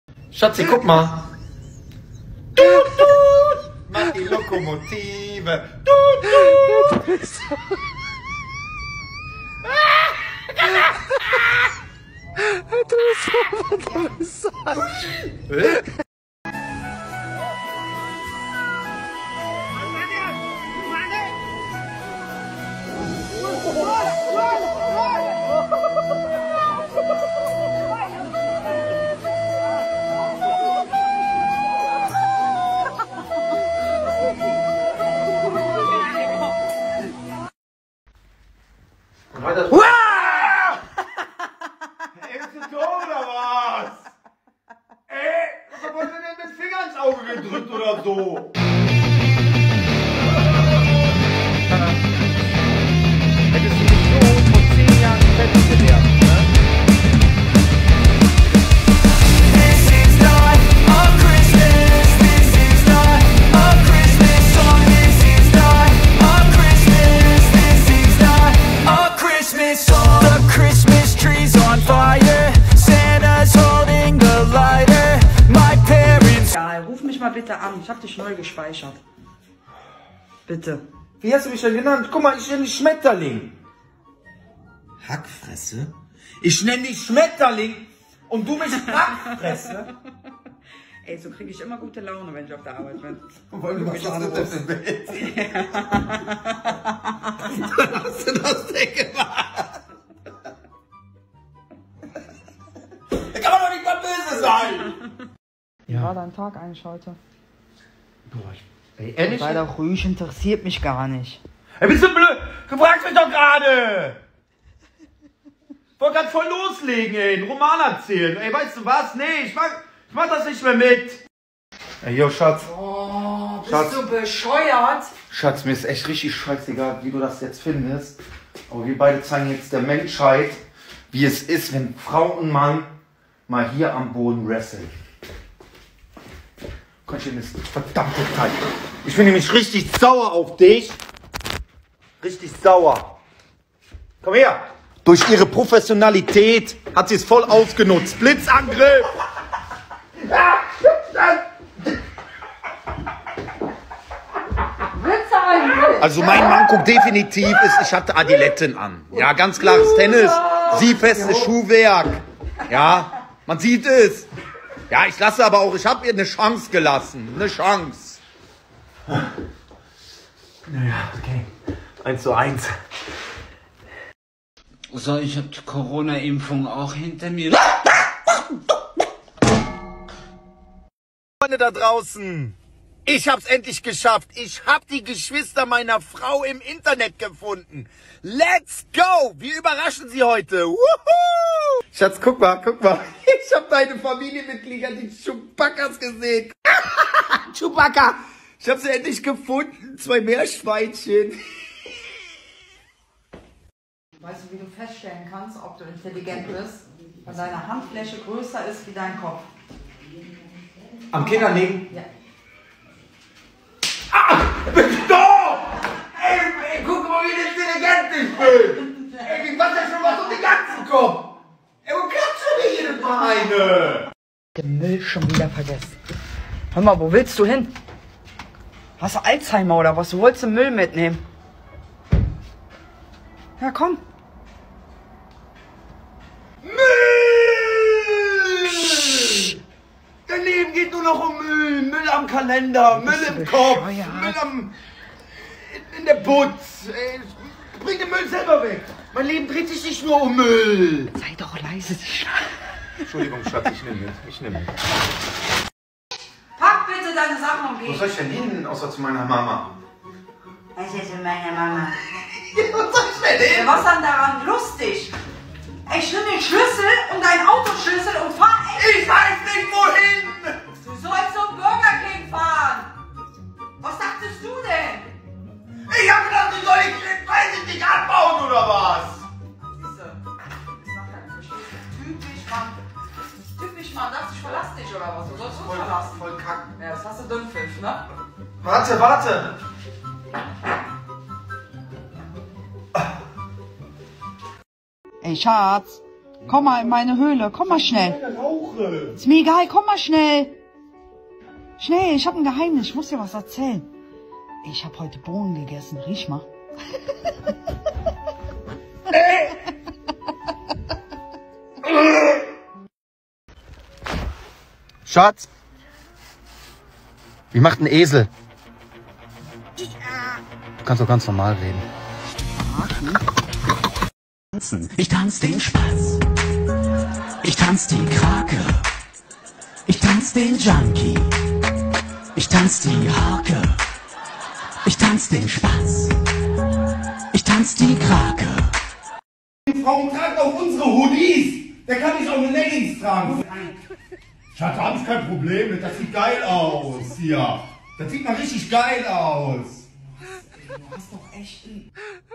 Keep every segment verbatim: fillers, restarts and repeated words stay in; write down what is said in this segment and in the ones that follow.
Schatzi, guck mal. Tut, tut. Mach die Lokomotive. Tut, tut. Du bist aber dumm. Weiter. Wow! Ey, bist du doof oder was? Ey, was hat man denn mit dem Finger ins Auge gedrückt oder so? Hättest du nicht so vor zehn Jahren fertig gelernt, ne? This is not a Christmas, this is not a Christmas song, this is not a Christmas, this is not a Christmas song. The Christmas tree's on fire, Santa's holding the lighter, my parents... Ja, ruf mich mal bitte an, ich hab dich neu gespeichert. Bitte. Wie hast du mich denn genannt? Guck mal, ich nenne dich Schmetterling. Hackfresse? Ich nenne dich Schmetterling und du bist Hackfresse? Ey, so kriege ich immer gute Laune, wenn ich auf der Arbeit bin. Weil du machst das nicht im Bett. Dann hast du das denn gemacht? Da kann man doch nicht mal böse sein! Wie war dein Tag eigentlich heute? Boah, ich... Ey, ehrlich? Sei doch ruhig, interessiert mich gar nicht. Ey, bist du blöd? Du fragst mich doch gerade! Ich wollte gerade voll loslegen, ey, einen Roman erzählen. Ey, weißt du was? Nee, ich mach, ich mach das nicht mehr mit. Ey, yo, Schatz. Oh, bist Schatz. du bescheuert? Schatz, mir ist echt richtig scheißegal, wie du das jetzt findest. Aber wir beide zeigen jetzt der Menschheit, wie es ist, wenn Frau und Mann mal hier am Boden wresteln. Konntchen ist verdammte Zeit. Ich bin nämlich richtig sauer auf dich. Richtig sauer. Komm her. Durch ihre Professionalität hat sie es voll ausgenutzt. Blitzangriff. Also mein Manko definitiv ist, ich hatte Adiletten an. Ja, ganz klares Tennis. Sie festes Schuhwerk. Ja, man sieht es. Ja, ich lasse aber auch, ich habe ihr eine Chance gelassen. Eine Chance. Naja, okay. Eins zu eins. So, ich habe die Corona-Impfung auch hinter mir. Freunde da draußen, ich hab's endlich geschafft. Ich hab die Geschwister meiner Frau im Internet gefunden. Let's go! Wie überraschen sie heute? Wuhu! Schatz, guck mal, guck mal. Ich hab deine Familienmitglieder, die Chewbacca's gesehen. Chewbacca! Ich hab sie endlich gefunden. Zwei Meerschweinchen. Weißt du, wie du feststellen kannst, ob du intelligent bist, wenn deine Handfläche größer ist wie dein Kopf? Am Kinderlegen? Ja. Ah! Stopp! Ey, ey, guck mal, wie intelligent ich bin! Ey, wie was denn schon was um den ganzen Kopf? Ey, wo kannst du mir jedes Mal eine? Den Müll schon wieder vergessen. Hör mal, wo willst du hin? Hast du Alzheimer oder was? Du wolltest den Müll mitnehmen. Ja, komm. Müll! Dein Leben geht nur noch um Müll. Müll am Kalender, Müll im Kopf, Müll am... in, in der Putz. Ey, bring den Müll selber weg. Mein Leben dreht sich nicht nur um Müll. Sei doch leise, dich. Entschuldigung, Schatz, ich nehme mit. Ich nehme mit. Pack bitte deine Sachen und geh. Wo soll ich denn hin, außer zu meiner Mama? Was ist mit meiner Mama? Wo soll ich denn hin? Ja, was dann daran lustig? Ich nimm den Schlüssel und deinen Autoschlüssel und fahr echt. Ich weiß nicht wohin! Du sollst zum Burger King fahren. Was dachtest du denn? Ich hab gedacht, ich soll ich, weiß ich nicht, abbauen oder was? Siehste, das macht keinen Verständnis. Typisch Mann. Typisch Mann, dachte ich verlass dich oder was? Du sollst uns verlassen. Voll kacken. Ja, das hast du Dünnpfiff, ne? Warte, warte! Ey, Schatz, Komm mal in meine Höhle, komm mal schnell. Ich rauche. Ist mir egal, komm mal schnell. Schnell, ich habe ein Geheimnis, ich muss dir was erzählen. Ich habe heute Bohnen gegessen, riech mal. Schatz, wie macht ein Esel? Du kannst doch ganz normal reden. Ich tanz den Spatz, ich tanz die Krake, ich tanz den Junkie, ich tanz die Hake, ich tanz den Spatz, ich tanz die Krake. Die Frauen tragen auch unsere Hoodies. Der kann nicht auch eine Leggings tragen. Schatz, da hab ich kein Problem mit. Das sieht geil aus. Hier. Das sieht mal richtig geil aus. Du hast doch echt ein...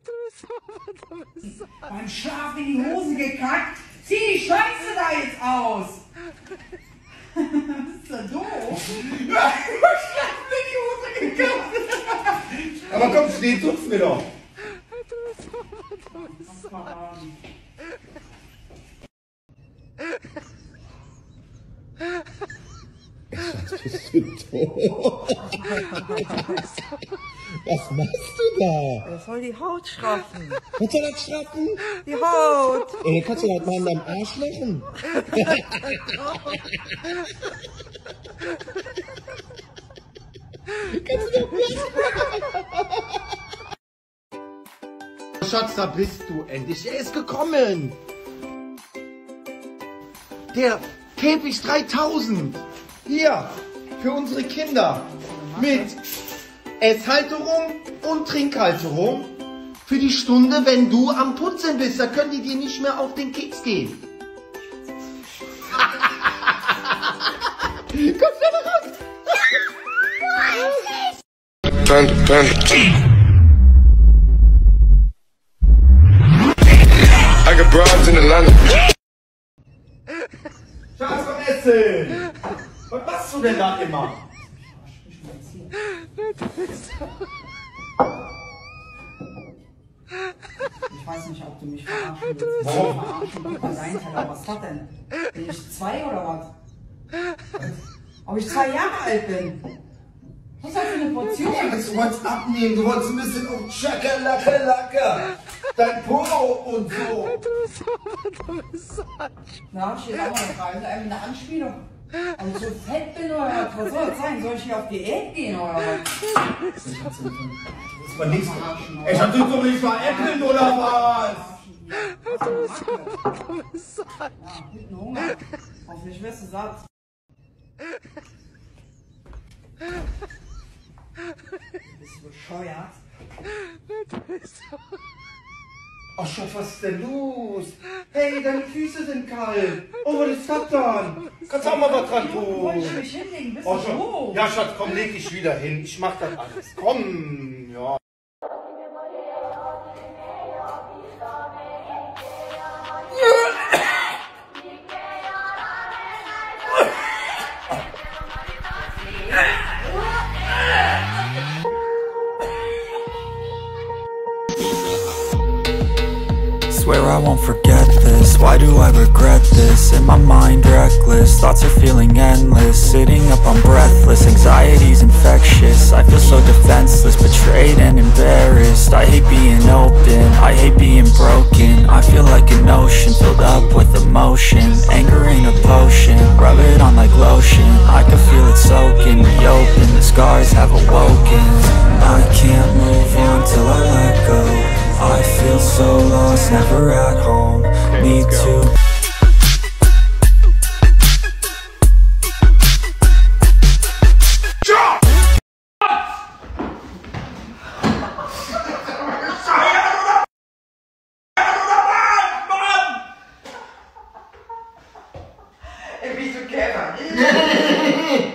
beim Schlafen in die Hose gekackt. Zieh die Scheiße da jetzt aus. Ist das doof? Ja, beim Schlafen in die Hose gekackt. Aber komm, steh, tut's mir doch. Bist du tot? Was machst du da? Er soll die Haut straffen. Was soll das straffen? Die Haut. Ey, kannst du das mal in deinem Arsch machen? Kannst du doch Schatz, da bist du endlich. Er ist gekommen. Der Käfig dreitausend. Hier, für unsere Kinder. Mit Esshalterung und Trinkhalterung. Für die Stunde, wenn du am Putzen bist. Da können die dir nicht mehr auf den Keks gehen. Komm schnell raus. Panda, panda. I got broads in Atlanta. Schatz vom Essen! Was machst du denn da immer? Ich weiß nicht, ob du mich verarschen willst. Warum? Verarschen willst bei deinem Teller. Was ist das denn? Bin ich zwei oder was? Ob ich zwei Jahre alt bin? Was ist das für eine Portion? Du wolltest abnehmen, du wolltest ein bisschen auf Schakalaka Laka. Dein Polo und so. Da hab ich jetzt auch mal eine Frage. Ist eine Anspielung. Ob ich so fett bin oder was? Was soll das sein? Soll ich hier auf Diät gehen oder was? Das ist mal nichts. Ey, ich hab dich doch nicht veräppelt oder was? Ja, hinten Hunger. Hoffentlich wirst du satt. Bist du bescheuert? Ach Schatz, was ist denn los? Hey, deine Füße sind kalt. Oh, was ist das dann? Kannst auch mal was dran Wollte ich tun. mich hinlegen? Bist Oh, du Schatz. doof? Ja, Schatz, komm, leg dich wieder hin. Ich mach das alles. Komm, ja. Swear I won't forget this, why do I regret this? In my mind reckless, thoughts are feeling endless. Sitting up, I'm breathless, anxiety's infectious. I feel so defenseless, betrayed and embarrassed. I hate being open, I hate being broken. I feel like an ocean filled up with emotion. Anger ain't a potion, rub it on like lotion. I can feel it soaking, reopen, the scars have awoken. I can't move on till I let go. I feel so lost, never at home. Need to Ey, bist du Käfer?